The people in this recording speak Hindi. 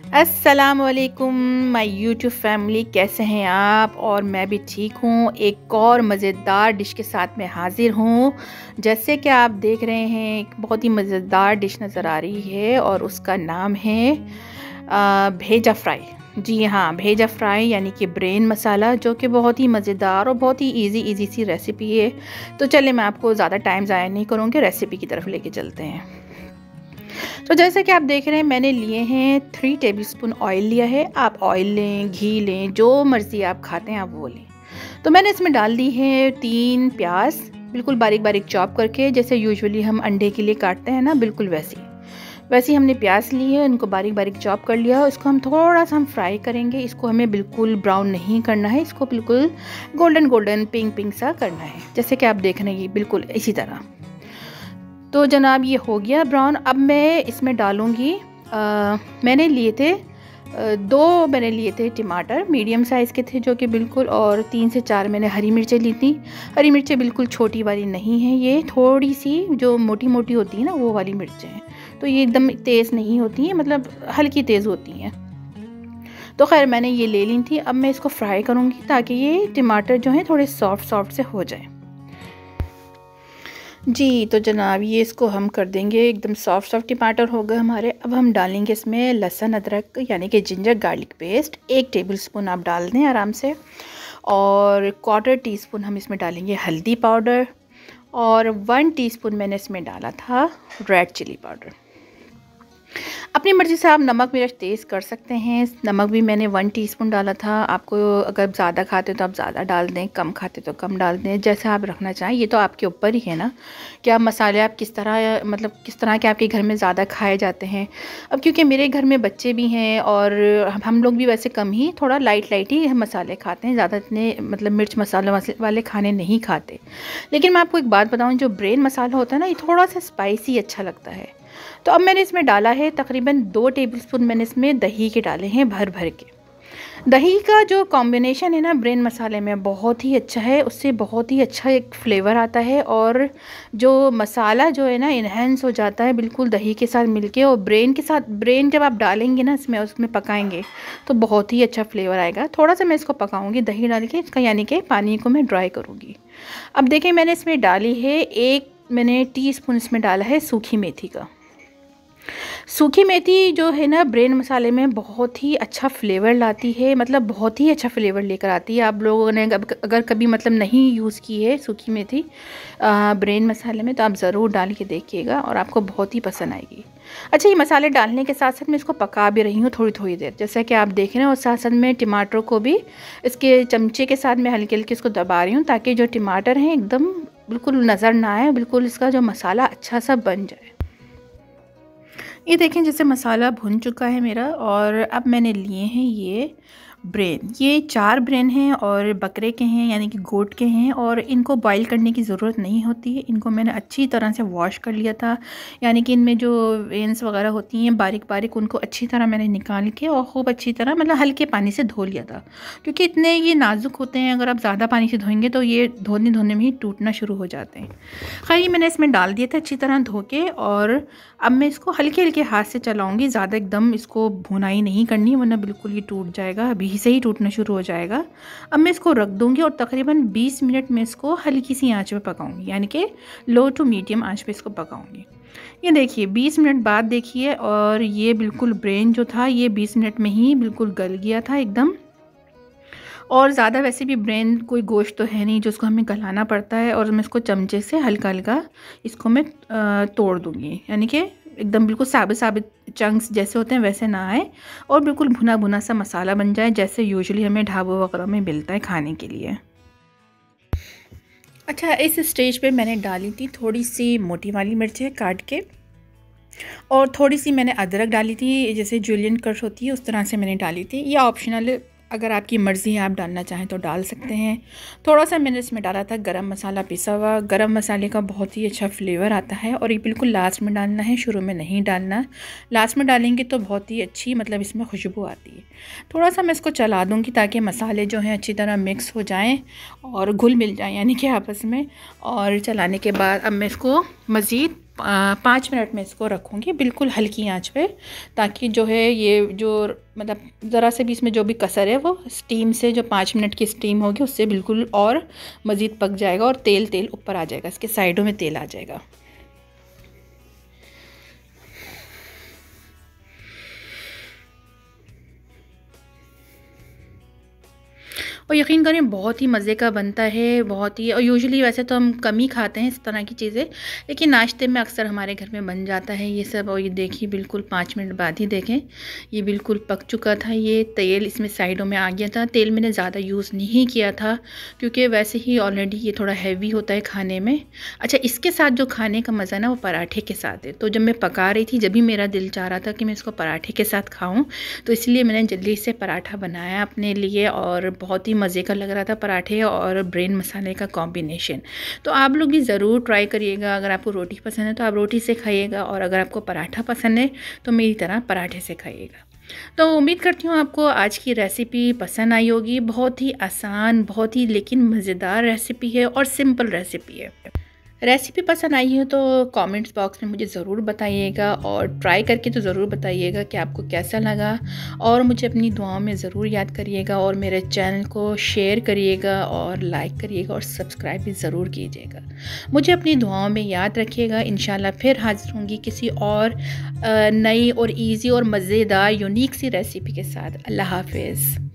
अस्सलाम वालेकुम माय यूट्यूब फैमिली, कैसे हैं आप? और मैं भी ठीक हूँ। एक और मज़ेदार डिश के साथ मैं हाज़िर हूँ। जैसे कि आप देख रहे हैं, एक बहुत ही मज़ेदार डिश नज़र आ रही है और उसका नाम है भेजा फ्राई। जी हाँ, भेजा फ्राई यानी कि ब्रेन मसाला, जो कि बहुत ही मज़ेदार और बहुत ही इजी सी रेसिपी है। तो चलिए, मैं आपको ज़्यादा टाइम ज़ाया नहीं करूँगी, रेसिपी की तरफ लेके चलते हैं। तो जैसे कि आप देख रहे हैं, मैंने लिए हैं 3 टेबलस्पून ऑयल लिया है। आप ऑयल लें, घी लें, जो मर्ज़ी आप खाते हैं आप वो लें। तो मैंने इसमें डाल दी है 3 प्याज, बिल्कुल बारीक बारीक चॉप करके, जैसे यूजुअली हम अंडे के लिए काटते हैं ना, बिल्कुल वैसी हमने प्याज ली है, उनको बारीक बारीक चॉप कर लिया। इसको हम थोड़ा सा फ्राई करेंगे। इसको हमें बिल्कुल ब्राउन नहीं करना है, इसको बिल्कुल गोल्डन गोल्डन पिंक पिंक सा करना है, जैसे कि आप देख रहे हैं, ये बिल्कुल इसी तरह। तो जनाब, ये हो गया ब्राउन। अब मैं इसमें डालूँगी, मैंने लिए थे मैंने लिए थे टमाटर, मीडियम साइज़ के थे जो कि बिल्कुल, और 3 से 4 मैंने हरी मिर्चें ली थी। हरी मिर्चें बिल्कुल छोटी वाली नहीं हैं, ये थोड़ी सी जो मोटी मोटी होती है ना, वो वाली मिर्चें हैं। तो ये एकदम तेज़ नहीं होती हैं, मतलब हल्की तेज़ होती हैं। तो खैर, मैंने ये ले ली थी। अब मैं इसको फ्राई करूँगी ताकि ये टमाटर जो हैं थोड़े सॉफ्ट सॉफ्ट से हो जाए। जी, तो जनाब, ये इसको हम कर देंगे, एकदम सॉफ्ट सॉफ्ट टमाटर हो गए हमारे। अब हम डालेंगे इसमें लहसुन अदरक यानी कि जिंजर गार्लिक पेस्ट, 1 टेबलस्पून आप डाल दें आराम से। और 1/4 टीस्पून हम इसमें डालेंगे हल्दी पाउडर, और 1 टीस्पून मैंने इसमें डाला था रेड चिली पाउडर। अपनी मर्ज़ी से आप नमक मिर्च तेज़ कर सकते हैं। नमक भी मैंने 1 टीस्पून डाला था। आपको अगर ज़्यादा खाते तो आप ज़्यादा डाल दें, कम खाते तो कम डाल दें, जैसे आप रखना चाहें। ये तो आपके ऊपर ही है ना कि आप मसाले आप किस तरह, मतलब किस तरह के आपके घर में ज़्यादा खाए जाते हैं। अब क्योंकि मेरे घर में बच्चे भी हैं और हम लोग भी वैसे कम ही, थोड़ा लाइट ही मसाले खाते हैं, ज़्यादा इतने मतलब मिर्च मसाले वाले खाने नहीं खाते। लेकिन मैं आपको एक बात बताऊँ, जो ब्रेन मसाला होता है ना, ये थोड़ा सा स्पाइसी अच्छा लगता है। तो अब मैंने इसमें डाला है तकरीबन 2 टेबलस्पून, मैंने इसमें दही के डाले हैं भर भर के। दही का जो कॉम्बिनेशन है ना ब्रेन मसाले में, बहुत ही अच्छा है। उससे बहुत ही अच्छा एक फ्लेवर आता है, और जो मसाला जो है ना इन्हेंस हो जाता है बिल्कुल दही के साथ मिलके। और ब्रेन के साथ, ब्रेन जब आप डालेंगे ना इसमें, उसमें पकाएंगे तो बहुत ही अच्छा फ्लेवर आएगा। थोड़ा सा मैं इसको पकाऊंगी दही डाल के, इसका यानी कि पानी को मैं ड्राई करूँगी। अब देखिए, मैंने इसमें डाली है मैंने टीस्पून इसमें डाला है सूखी मेथी का। सूखी मेथी जो है ना ब्रेन मसाले में बहुत ही अच्छा फ्लेवर लाती है, मतलब बहुत ही अच्छा फ्लेवर लेकर आती है। आप लोगों ने अगर कभी मतलब नहीं यूज़ की है सूखी मेथी ब्रेन मसाले में, तो आप ज़रूर डाल के देखिएगा और आपको बहुत ही पसंद आएगी। अच्छा, ये मसाले डालने के साथ साथ मैं इसको पका भी रही हूँ थोड़ी थोड़ी देर, जैसा कि आप देख रहे हैं। और साथ साथ में टमाटर को भी इसके चमचे के साथ मैं हल्के हल्के इसको दबा रही हूँ, ताकि जो टमाटर हैं एकदम बिल्कुल नज़र ना आए, बिल्कुल इसका जो मसाला अच्छा सा बन जाए। ये देखें, जैसे मसाला भुन चुका है मेरा। और अब मैंने लिए हैं ये ब्रेन, ये 4 ब्रेन हैं और बकरे के हैं यानी कि गोट के हैं। और इनको बॉईल करने की ज़रूरत नहीं होती है। इनको मैंने अच्छी तरह से वॉश कर लिया था, यानी कि इनमें जो वेन्स वगैरह होती हैं बारीक बारीक, उनको अच्छी तरह मैंने निकाल के और ख़ूब अच्छी तरह मतलब हल्के पानी से धो लिया था, क्योंकि इतने ये नाजुक होते हैं, अगर आप ज़्यादा पानी से धोएंगे तो ये धोने धोने में ही टूटना शुरू हो जाते हैं। खैर, ये मैंने इसमें डाल दिया था अच्छी तरह धो के। और अब मैं इसको हल्के हल्के हाथ से चलाऊंगी, ज़्यादा एकदम इसको भुनाई नहीं करनी, वरना बिल्कुल ये टूट जाएगा, अभी से ही टूटना शुरू हो जाएगा। अब मैं इसको रख दूंगी और तकरीबन 20 मिनट में इसको हल्की सी आंच पे पकाऊंगी, यानी कि लो टू मीडियम आंच पे इसको पकाऊंगी। ये देखिए 20 मिनट बाद देखिए, और ये बिल्कुल ब्रेन जो था ये 20 मिनट में ही बिल्कुल गल गया था एकदम। और ज़्यादा वैसे भी ब्रेन कोई गोश्त तो है नहीं जो उसको हमें गलाना पड़ता है। और मैं इसको चमचे से हल्का हल्का इसको मैं तोड़ दूँगी, यानी कि एकदम बिल्कुल साबित साबित चंक्स जैसे होते हैं वैसे ना आए, और बिल्कुल भुना भुना सा मसाला बन जाए, जैसे यूजुअली हमें ढाबों वगैरह में मिलता है खाने के लिए। अच्छा, इस स्टेज पे मैंने डाली थी थोड़ी सी मोटी वाली मिर्चें काट के, और थोड़ी सी मैंने अदरक डाली थी, जैसे जुलियन कट होती है उस तरह से मैंने डाली थी। ये ऑप्शनल है, अगर आपकी मर्ज़ी है आप डालना चाहें तो डाल सकते हैं। थोड़ा सा मैंने इसमें डाला था गरम मसाला पिसा हुआ। गरम मसाले का बहुत ही अच्छा फ्लेवर आता है, और ये बिल्कुल लास्ट में डालना है, शुरू में नहीं डालना। लास्ट में डालेंगे तो बहुत ही अच्छी मतलब इसमें खुशबू आती है। थोड़ा सा मैं इसको चला दूँगी ताकि मसाले जो हैं अच्छी तरह मिक्स हो जाएँ और घुल मिल जाएँ, यानी कि आपस में। और चलाने के बाद अब मैं इसको मज़ीद 5 मिनट में इसको रखूँगी बिल्कुल हल्की आंच पे, ताकि जो है ये जो मतलब ज़रा से भी इसमें जो भी कसर है वो स्टीम से, जो 5 मिनट की स्टीम होगी उससे बिल्कुल और मज़ीद पक जाएगा और तेल तेल ऊपर आ जाएगा, इसके साइडों में तेल आ जाएगा। और यकीन करें बहुत ही मज़े का बनता है, बहुत ही। और यूजुअली वैसे तो हम कम ही खाते हैं इस तरह की चीज़ें, लेकिन नाश्ते में अक्सर हमारे घर में बन जाता है ये सब। और ये देखिए बिल्कुल 5 मिनट बाद ही देखें ये बिल्कुल पक चुका था, ये तेल इसमें साइडों में आ गया था। तेल मैंने ज़्यादा यूज़ नहीं किया था क्योंकि वैसे ही ऑलरेडी ये थोड़ा हैवी होता है खाने में। अच्छा, इसके साथ जो खाने का मज़ा ना वो पराठे के साथ है। तो जब मैं पका रही थी जब भी मेरा दिल चाह रहा था कि मैं इसको पराठे के साथ खाऊँ, तो इसलिए मैंने जल्दी से पराठा बनाया अपने लिए और बहुत ही मज़े का लग रहा था पराठे और ब्रेन मसाले का कॉम्बिनेशन। तो आप लोग भी ज़रूर ट्राई करिएगा। अगर आपको रोटी पसंद है तो आप रोटी से खाइएगा, और अगर आपको पराठा पसंद है तो मेरी तरह पराठे से खाइएगा। तो उम्मीद करती हूँ आपको आज की रेसिपी पसंद आई होगी। बहुत ही आसान, बहुत ही लेकिन मज़ेदार रेसिपी है और सिंपल रेसिपी है। रेसिपी पसंद आई हो तो कमेंट्स बॉक्स में मुझे ज़रूर बताइएगा, और ट्राई करके तो ज़रूर बताइएगा कि आपको कैसा लगा। और मुझे अपनी दुआओं में ज़रूर याद करिएगा, और मेरे चैनल को शेयर करिएगा और लाइक करिएगा और सब्सक्राइब भी ज़रूर कीजिएगा। मुझे अपनी दुआओं में याद रखिएगा। इंशाल्लाह फिर हाज़िर होंगी किसी और नई और ईज़ी और मज़ेदार यूनिक सी रेसिपी के साथ। अल्लाह हाफ़िज़।